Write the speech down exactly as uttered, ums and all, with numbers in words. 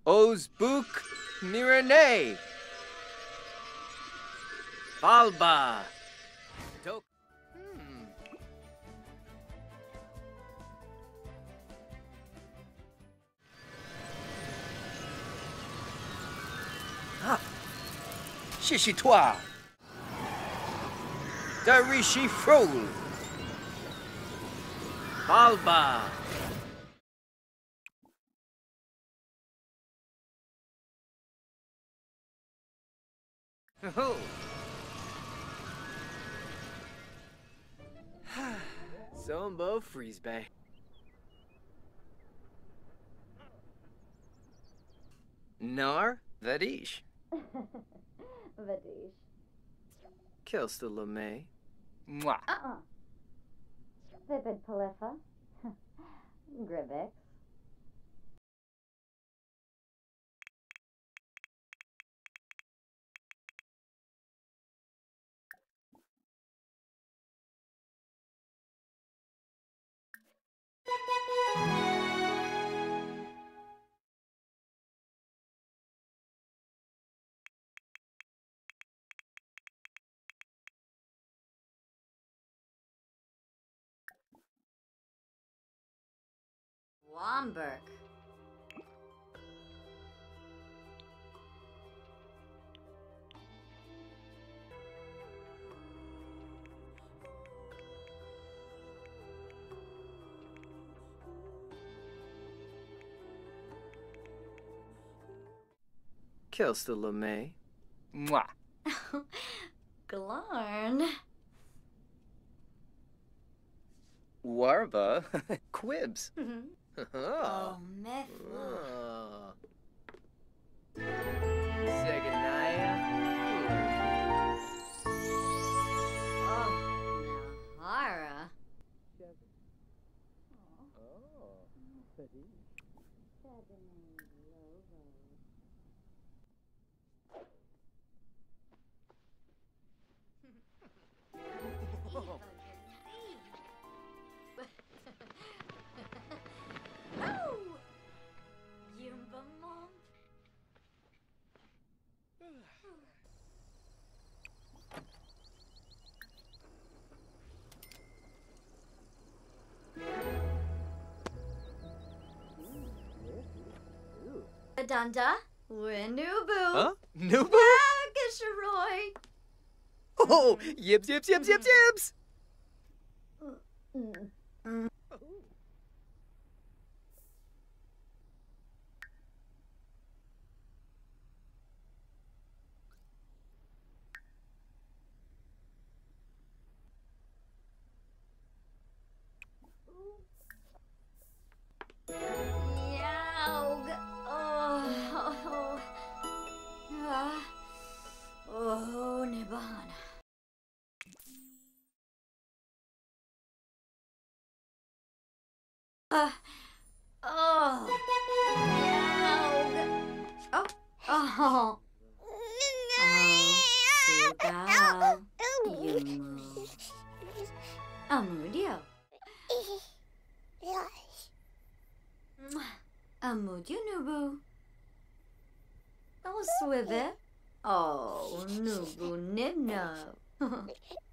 Ozbuk Nirene. Alba. Do hmm. Ah. Shishitwa. Darishi Frol. Alba. Oh. Zombo freeze bay. Nar Vadish. Vadish. Kilsta Lemay. Mwah. Uh-uh. Vipid Polypha. Grivix. Womberg. Kilsta Lemay. Mwah. Glarn. Warba. Quibs. Oh, Myth. Oh. Seganaya. Oh, Nahara. Oh. Yumba Mom. Adanda. Winubu. Huh? Nubu? Agasharoy. Oh, yips, yips, yips, yips, yips. Mm. Mm. Yaug. Oh, oh, ah. Oh, Nibana. Uh, oh, Yaug. Oh, oh. Oh, Sigal. Yumu. Amudio. Amudio Nubu. Oh, Swivet. Oh, Nubu Nibno.